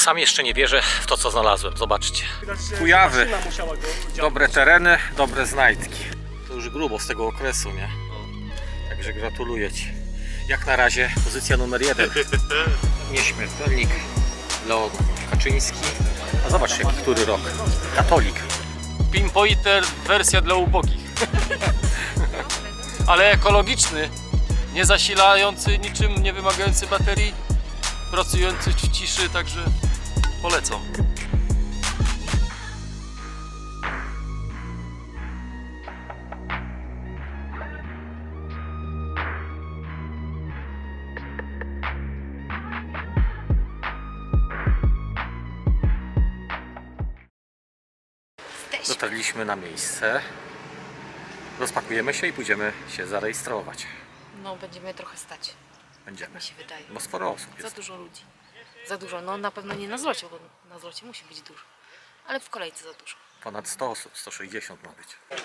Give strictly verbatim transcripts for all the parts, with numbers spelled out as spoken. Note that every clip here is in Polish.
Sam jeszcze nie wierzę w to, co znalazłem. Zobaczcie. Kujawy. Dobre tereny, dobre znajdki. To już grubo z tego okresu, nie? Także gratuluję Ci. Jak na razie pozycja numer jeden. Nieśmiertelnik Leon Kaczyński. A zobacz, jaki który rok. Katolik. Pinpointer wersja dla ubogich. Ale ekologiczny, nie zasilający niczym, nie wymagający baterii, pracujący w ciszy, także polecam. Dotarliśmy na miejsce. Rozpakujemy się i pójdziemy się zarejestrować. No, będziemy trochę stać. Będziemy. Mi się wydaje. Bo sporo osób Za jest. dużo ludzi. Za dużo. No na pewno nie na zlocie, bo na zlocie musi być dużo. Ale w kolejce za dużo. Ponad sto osób, sto sześćdziesiąt ma być.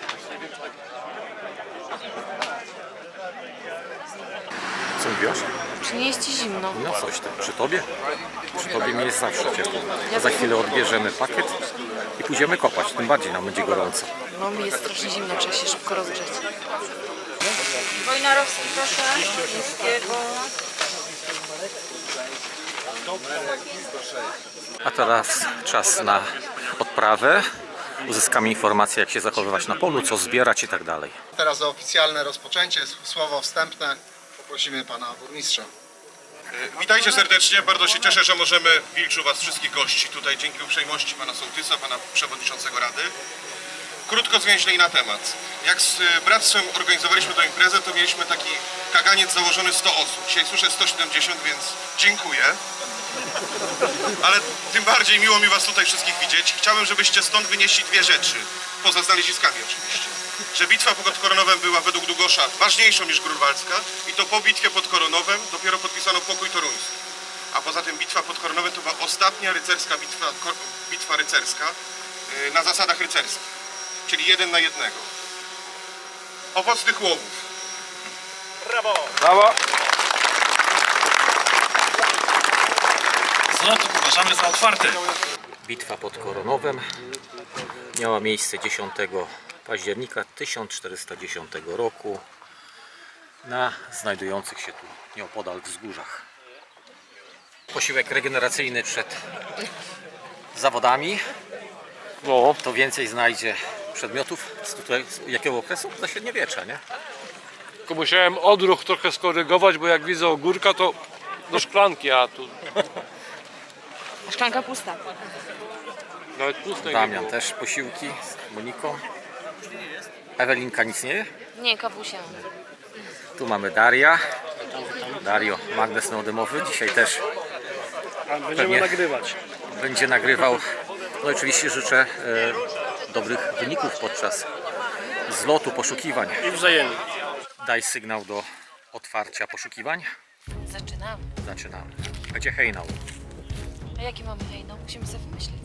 Co mówiłaś? Czy nie jest Ci zimno? No coś tam. Przy Tobie? Przy Tobie mi jest zawsze ciepło. Za chwilę odbierzemy pakiet i pójdziemy kopać. Tym bardziej nam będzie gorąco. No mi jest strasznie zimno, trzeba się szybko rozgrzeć. Wojnarowski, proszę. Niskiego. A teraz czas na odprawę. Uzyskamy informacje, jak się zachowywać na polu, co zbierać i tak dalej. Teraz o oficjalne rozpoczęcie, słowo wstępne poprosimy pana burmistrza. Witajcie serdecznie, bardzo się cieszę, że możemy w Wilczu Was wszystkich gościć tutaj dzięki uprzejmości pana sołtysa, pana przewodniczącego rady. Krótko zwięźle i na temat. Jak z bractwem organizowaliśmy tę imprezę, to mieliśmy taki kaganiec założony sto osób. Dzisiaj słyszę sto siedemdziesiąt, więc dziękuję. Ale tym bardziej miło mi Was tutaj wszystkich widzieć. Chciałbym, żebyście stąd wynieśli dwie rzeczy, poza znaleziskami oczywiście. Że bitwa pod Koronowem była według Długosza ważniejszą niż Grunwaldzka i to po bitwie pod Koronowem dopiero podpisano pokój toruński. A poza tym bitwa pod Koronowem to była ostatnia rycerska bitwa, bitwa rycerska yy, na zasadach rycerskich, czyli jeden na jednego. Owocnych łowów. Brawo! Brawo! Zlot uważamy za otwarty. Bitwa pod Koronowem miała miejsce dziesiątego października tysiąc czterysta dziesiątego roku na znajdujących się tu nieopodal wzgórzach. Posiłek regeneracyjny przed zawodami. No. To więcej znajdzie przedmiotów z, tutaj, z jakiego okresu? Za średniowiecza, nie? Tylko musiałem odruch trochę skorygować, bo jak widzę ogórka, to do szklanki, a tu Szklanka pusta. nawet pustej nie Damian było. też posiłki z Moniką. Ewelinka nic nie je? Nie, kawusia. Tu mamy Daria. Dario, magnes neodymowy. Dzisiaj też Będziemy pewnie nagrywać. będzie nagrywał. No i oczywiście życzę e, dobrych wyników podczas zlotu poszukiwań. I wzajemnie. Daj sygnał do otwarcia poszukiwań. Zaczynamy. Zaczynamy. Będzie hejnał. A jaki mamy hejno? Musimy sobie wymyślić.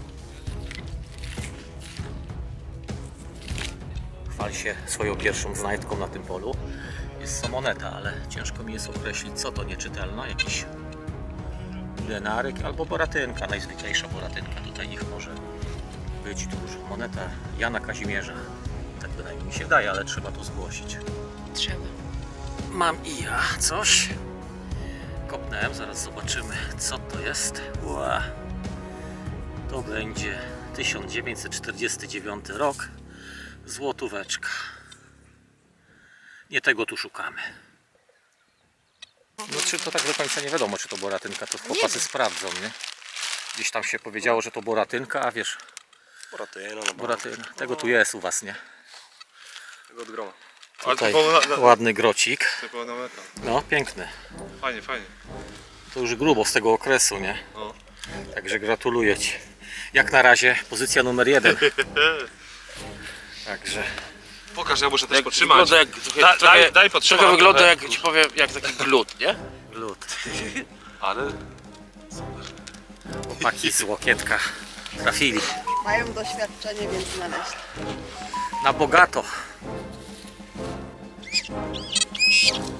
Chwal się swoją pierwszą znajdką na tym polu. Jest to moneta, ale ciężko mi jest określić, co to nieczytelna. Jakiś denarek albo boratynka, najzwyklejsza boratynka. Tutaj niech może być tu już moneta Jana Kazimierza. Tak bynajmniej mi się wydaje, ale trzeba to zgłosić. Trzeba. Mam i ja coś. Kopnąłem, zaraz zobaczymy, co to jest. Ła. To będzie tysiąc dziewięćset czterdziesty dziewiąty rok. Złotóweczka. Nie tego tu szukamy. No czy to tak do końca nie wiadomo, czy to boratynka, to chłopacy sprawdzą, nie? Gdzieś tam się powiedziało, że to boratynka, a wiesz... Boratyna, no Boratyna. Tego tu jest u was, nie? Tego od groma. Tutaj ładny grocik. Zupełna meta. No, piękny. Fajnie, fajnie. To już grubo z tego okresu, nie? No. Także gratuluję Ci. Jak na razie pozycja numer jeden. Także Pokaż, ja muszę też podtrzymać. Wygląda jak, trochę, Da, trochę, daj, daj podtrzymać. trochę wygląda trochę. jak, ci powiem, jak taki glut, nie? glut. Ale... Chłopaki z Łokietka trafili. Mają doświadczenie, więc znaleźli. Na bogato.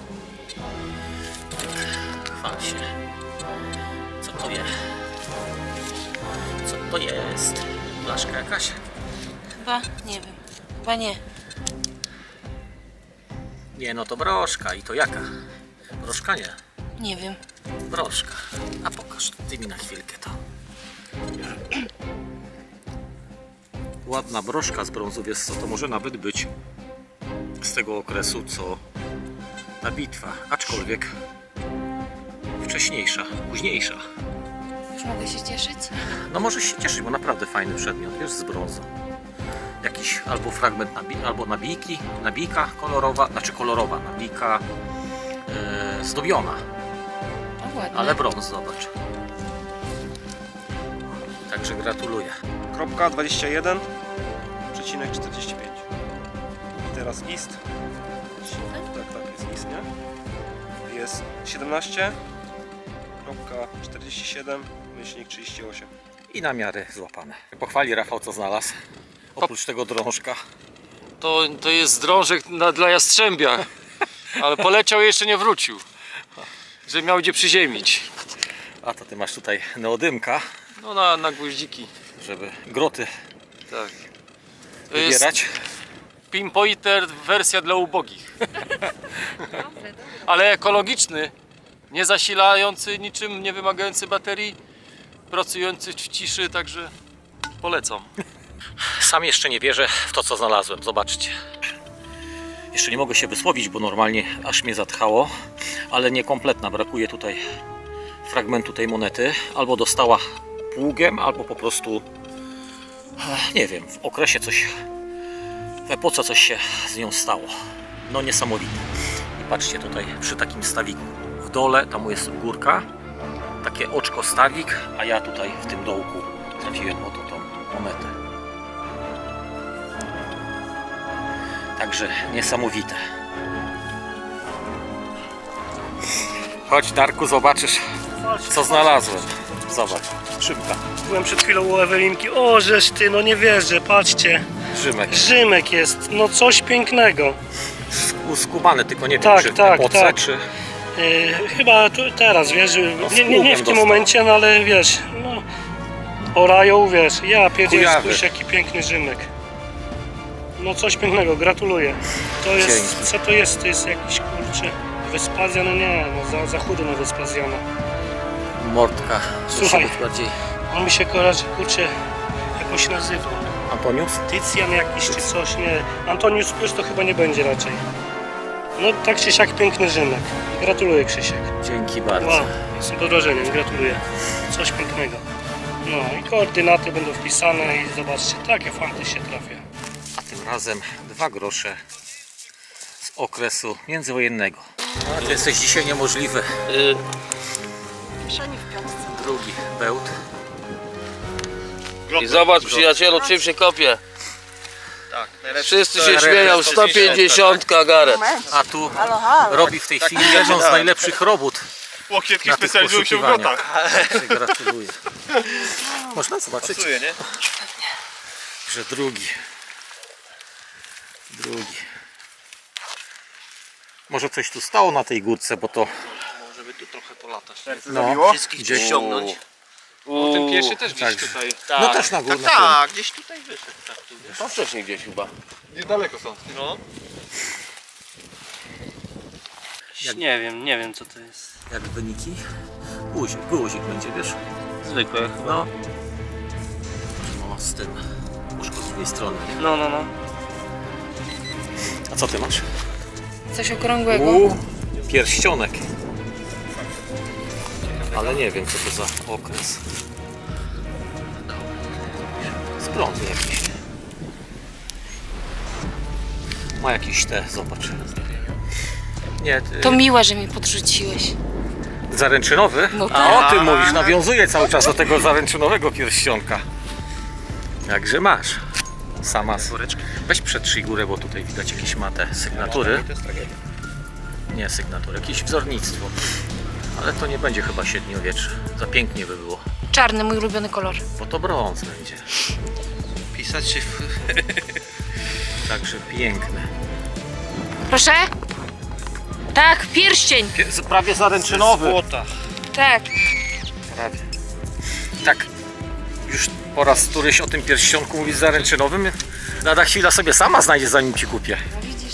Chwal się. Co to jest? to jest? Blaszka jakaś? Chyba, nie wiem. Chyba nie. Nie, no to broszka. I to jaka? Broszka nie. Nie wiem. Broszka. A pokaż ty mi na chwilkę to. Ładna broszka z brązu, wiesz co, to może nawet być z tego okresu, co ta bitwa, aczkolwiek wcześniejsza, późniejsza. Już mogę się cieszyć? No może się cieszyć, bo naprawdę fajny przedmiot, wiesz, z brązu. Jakiś albo fragment nabi albo nabijki, nabijka kolorowa, znaczy kolorowa, nabijka yy, zdobiona, O, ładnie. ale brąz, zobacz. Także gratuluję. Kropka dwadzieścia jeden przecinek czterdzieści pięć. I teraz ist. Tak, tak, jest ist, nie? Jest siedemnaście kropka czterdzieści siedem myślnik trzydzieści osiem. I na miarę złapane. Pochwali Rafał, co znalazł. Oprócz tego drążka. To, to jest drążek na, dla jastrzębia, ale poleciał i jeszcze nie wrócił, że miał gdzie przyziemić. A to ty masz tutaj neodymka, No na, na gwoździki. żeby groty Tak. To jest wybierać. pinpointer wersja dla ubogich. Ale ekologiczny, nie zasilający niczym, nie wymagający baterii, pracujący w ciszy, także polecam. Sam jeszcze nie wierzę w to, co znalazłem. Zobaczcie. Jeszcze nie mogę się wysłowić, bo normalnie aż mnie zatchało, ale niekompletna. Brakuje tutaj fragmentu tej monety. Albo dostała pługiem, albo po prostu nie wiem, w okresie coś, w epoce coś się z nią stało. No niesamowite. I patrzcie tutaj przy takim stawiku. W dole tam jest górka, takie oczko stawik, a ja tutaj w tym dołku trafiłem oto tą monetę. Także niesamowite. Chodź, Darku, zobaczysz, co znalazłem. Zobacz, szybka. Byłem przed chwilą u Ewelinki. O, żeż ty, no nie wierzę, patrzcie. Rzymek. Rzymek jest, no coś pięknego. Uskubany, tylko nie wiem, Tak, czy w tak, epoce, tak. czy... Yy, chyba tu, teraz, wiesz, No, z nie, nie, nie w tym pługiem momencie, no ale wiesz, no... Orają, wiesz, ja pierdzielę, Kujawy. spójrz jaki piękny Rzymek. No coś pięknego, gratuluję. To jest, Dzięki. co to jest? To jest jakiś, kurczę, Wespazjan, no nie, no za, za chudy na Wespazjana. Mordka. Słuchaj. Musi być bardziej... On mi się kojarzy, kurczę, jak on się nazywa? Antonius? Tycjan jakiś czy coś, nie. Antonius Plus to chyba nie będzie raczej. No tak czy siak piękny Rzymek. Gratuluję, Krzysiek. Dzięki bardzo. Wow, jestem pod wrażeniem, gratuluję. Coś pięknego. No i koordynaty będą wpisane i zobaczcie, takie fanty się trafia. A tym razem dwa grosze z okresu międzywojennego. A ty jesteś dzisiaj niemożliwy. Y, Kieszeni w piątce. Drugi bełt. I zobacz, przyjacielu, czym się kopie. Tak, najlepszy. Wszyscy się śmieją, sto pięćdziesiąt Garet. Moment. A tu Halo, halo. robi w tej chwili jedną z najlepszych robót. Łokietki Na tych specjalizują się w poszukiwaniach. grotach. Także gratuluję. Można zobaczyć, Pasuje, nie? że drugi. Drugi. Może coś tu stało na tej górce, bo to... Może by tu trochę polatać. No, Wszystkich gdzieś ściągnąć. O, ten pierwszy też gdzieś tak. tutaj. No też na górę. Tak, gdzieś tutaj wyszedł. Tak, tu, wiesz? To wcześniej gdzieś chyba. Niedaleko są. No. Nie wiem, nie wiem co to jest. Jak wyniki? Guzik, guzik będzie, wiesz? Zwykłe. No. No, z tym. Łóżko z drugiej strony. Nie? No, no, no. A co ty masz? Coś okrągłego. U, pierścionek. Ale nie wiem, co to za okres. Z brązu jakiś. Ma jakieś te, zobacz. Nie, ty... To miłe, że mnie podrzuciłeś. Zaręczynowy? No A tak. o tym mówisz, nawiązuje cały czas do tego zaręczynowego pierścionka. Jakże masz. Sama. Weź przetrzyj górę, bo tutaj widać jakieś ma te sygnatury. Nie sygnatury, jakieś wzornictwo. Ale to nie będzie chyba średniowiecze. Za pięknie by było. Czarny, mój ulubiony kolor. Bo to brąz będzie. Pisać się w... Także piękne. Proszę? Tak, pierścień. Pie- Prawie zaręczynowy. Złota. Tak. Prawie. Tak. Już po raz któryś o tym pierścionku mówisz zaręczynowym. Lada chwila sobie sama znajdzie, zanim ci kupię. No widzisz?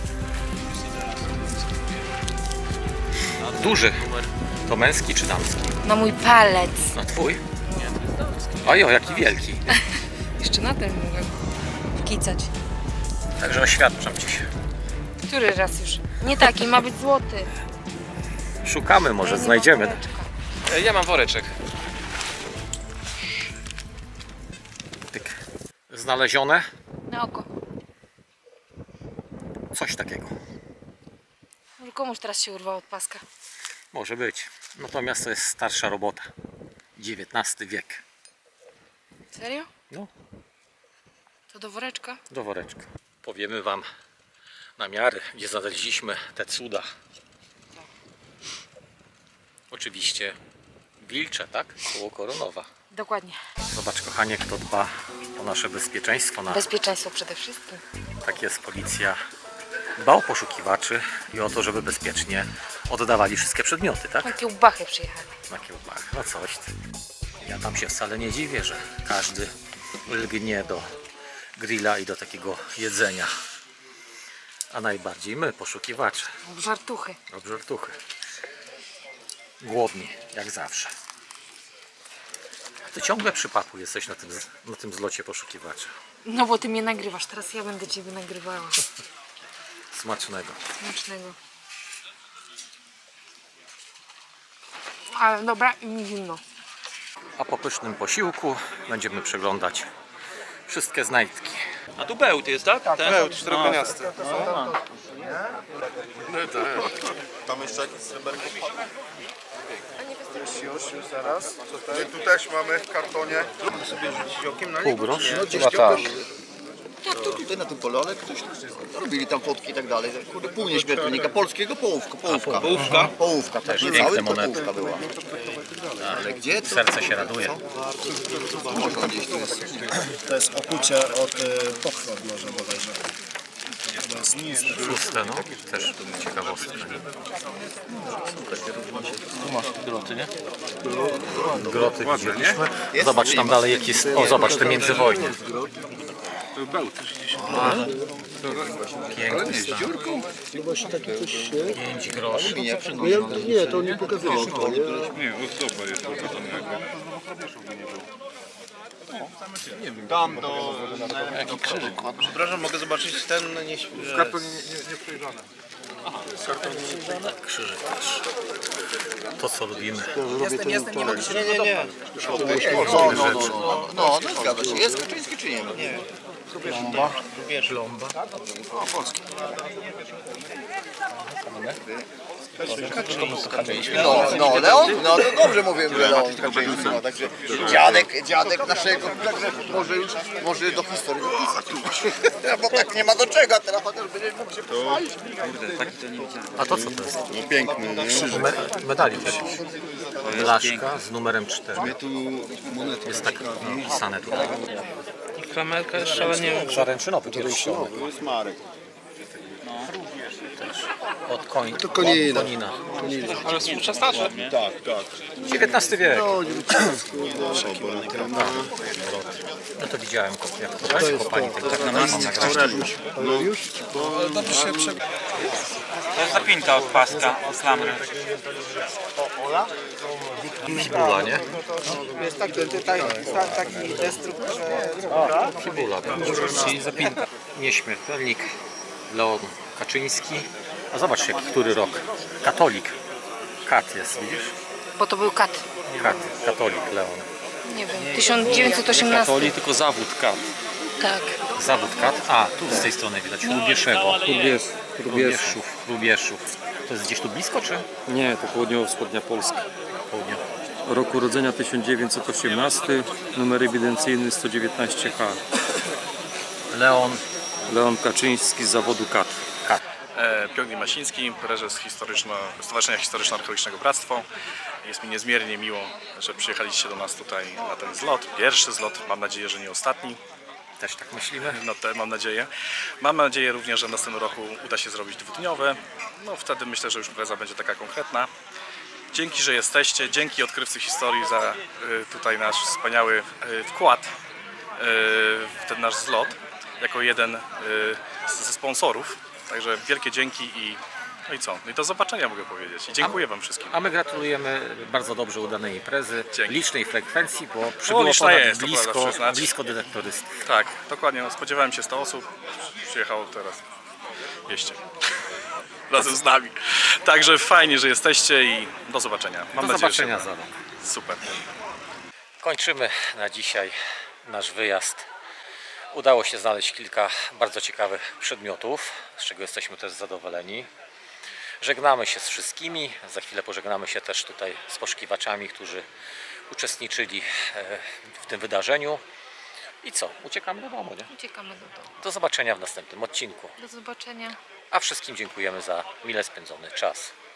Duży. To męski czy damski? Na mój palec. Na twój? Ojo, jaki wielki. Jeszcze na ten mogę wkicać. Także oświadczam ci się. Który raz już? Nie taki, ma być złoty. Szukamy, może Ja nie mam znajdziemy. woreczka. Ja mam woreczek. Pyk. Znalezione? Na oko. Coś takiego. Może komuś teraz się urwał od paska. Może być. Natomiast to jest starsza robota. dziewiętnasty wiek. Serio? No, To do woreczka? do woreczka. Powiemy wam namiary, gdzie znaleźliśmy te cuda. Oczywiście wilcze, tak? Koło Koronowa. Dokładnie. Zobacz, kochanie, kto dba o nasze bezpieczeństwo. Na... Bezpieczeństwo przede wszystkim. Tak jest, policja dba o poszukiwaczy i o to, żeby bezpiecznie oddawali wszystkie przedmioty, tak? Na kiełbachę przyjechali. Na kiełbach. No coś ty. Ja tam się wcale nie dziwię, że każdy lgnie do grilla i do takiego jedzenia. A najbardziej my, poszukiwacze. Żartuchy. Obżartuchy. Głodni, jak zawsze. Ty ciągle przy papu jesteś na tym, na tym zlocie poszukiwacza. No bo ty mnie nagrywasz, teraz ja będę ciebie nagrywała. Smacznego. Smacznego. Ale dobra i mi zimno. A po pysznym posiłku będziemy przeglądać wszystkie znajdki. A tu bełt jest, tak? Tak, Bełt, czteropieniasty. Tam jeszcze jakieś sreberko. Już, już zaraz. My tu też mamy w kartonie. Sobie rzucić okiem na Pół grosz? No gdzieś Chyba tak. Jak to tutaj na tym polu, ale ktoś robili tam fotki i tak dalej. Kurde, pół nieśmiertelnika polskiego, połówka, połówka. Połówka? Połówka, tak. Piękne Cały to monety. połówka była. Ale gdzie to? Serce się raduje. Może on gdzieś tu jest. To jest okucie od y, pochwy od morza bodajże. Szóste, no. Też ciekawostka. Tu masz groty, nie? Groty widzieliśmy. Zobacz tam dalej jaki jest. O, zobacz te międzywojnie. Piękny stan. pięć groszy. Nie, to nie pokazywał. Nie, ozdoba jest tam jakby. Tam do... Jaki krzyżyk. Przepraszam, mogę zobaczyć ten... W kartonie nie, nie, nie przejrzane. Krzyżyk też. To co lubimy. Jestem, jestem, nie mogę się... Nie, nie, nie. No, no, no, no, no, zgadza się. Jest Kaczyński czy nie? Nie. Plomba. Plomba. O, polski. No, no, Leon? No, to dobrze mówiłem, że Leon Kaczyński. No, także dziadek, dziadek naszego, także może już, może do historii dopisać. Bo tak nie ma do czego, a teraz chociaż będziesz mógł się pochwalić. A to co to jest? No piękny, nie? Me medalik jakiś. Blaszka z numerem cztery. Jest tak napisane tutaj. Klamerka jeszcze, ale nie wiem. Zaręczynowy pierścionek. To jest Marek. Od koń, To konina. konina. Ale współczesna, czy? Tak, tak. dziewiętnasty wiek. No, No to widziałem, jak to kopali tego tak na masę nagrać. To jest zapinka od paska, od klamry. Fibula, nie? jest tak, tutaj taki destruktor, że... Fibula, czyli zapinka. Nieśmiertelnik Leon Kaczyński. A zobacz, jaki, który rok. Katolik. Kat jest, widzisz? Bo to był kat. Kat, katolik Leon. Nie wiem, tysiąc dziewięćset osiemnasty. Katoli, tylko zawód kat. Tak. Zawód kat. A, tu z tej strony widać. Lubieszewo. Rubiesz, Rubieszów. Rubieszów. To jest gdzieś tu blisko, czy? Nie, to południowo-wschodnia Polska. Południe. Roku urodzenia tysiąc dziewięćset osiemnasty, numer ewidencyjny sto dziewiętnaście H. Leon Leon Kaczyński z zawodu kat. Kat. Piotr Masiński, prezes historyczno, Stowarzyszenia Historyczno-Archeologicznego Bractwo. Jest mi niezmiernie miło, że przyjechaliście do nas tutaj na ten zlot. Pierwszy zlot, mam nadzieję, że nie ostatni. Też tak myślimy. No te, mam nadzieję. Mam nadzieję również, że w następnym roku uda się zrobić dwudniowe. No wtedy myślę, że już impreza będzie taka konkretna. Dzięki, że jesteście, dzięki Odkrywcy Historii za y, tutaj nasz wspaniały y, wkład y, w ten nasz zlot, jako jeden y, ze sponsorów. Także wielkie dzięki i no i co? No i do zobaczenia mogę powiedzieć. I dziękuję Wam wszystkim. A my gratulujemy bardzo dobrze udanej imprezy, Dzięki. licznej frekwencji, bo przybyło liczna ponad jest, to blisko, prawda, przyznać. blisko detektorystów. Tak, dokładnie. No, spodziewałem się sto osób, przyjechało teraz dwieście razem z nami. Także fajnie, że jesteście i do zobaczenia. Mam Do nadzieję, zobaczenia że za rok. super. Kończymy na dzisiaj nasz wyjazd. Udało się znaleźć kilka bardzo ciekawych przedmiotów, z czego jesteśmy też zadowoleni. Żegnamy się z wszystkimi. Za chwilę pożegnamy się też tutaj z poszukiwaczami, którzy uczestniczyli w tym wydarzeniu. I co? Uciekamy do domu, nie? Uciekamy do domu. Do zobaczenia w następnym odcinku. Do zobaczenia. A wszystkim dziękujemy za mile spędzony czas.